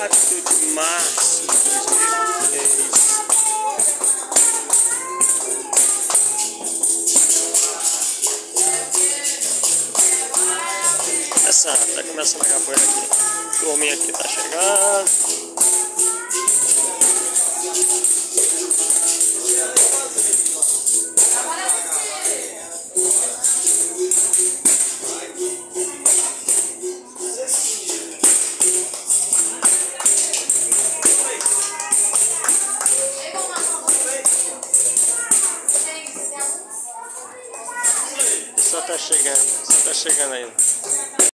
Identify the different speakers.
Speaker 1: 4 de março de 2023. Tá começando a capoeira aqui. O homem aqui tá chegando. Só tá chegando aí.